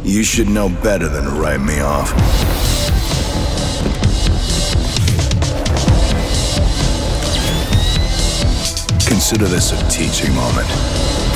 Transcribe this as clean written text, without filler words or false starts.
You should know better than to write me off. Consider this a teaching moment.